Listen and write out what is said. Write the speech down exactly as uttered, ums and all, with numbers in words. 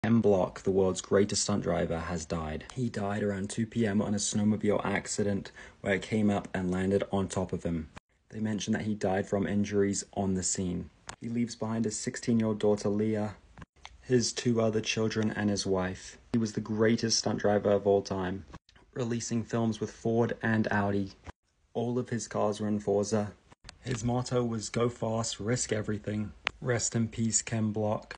Ken Block, the world's greatest stunt driver, has died. He died around two p m on a snowmobile accident where it came up and landed on top of him. They mention that he died from injuries on the scene. He leaves behind a sixteen-year-old daughter, Leah, his two other children, and his wife. He was the greatest stunt driver of all time, releasing films with Ford and Audi. All of his cars were in Forza. His motto was "Go fast, risk everything." Rest in peace, Ken Block.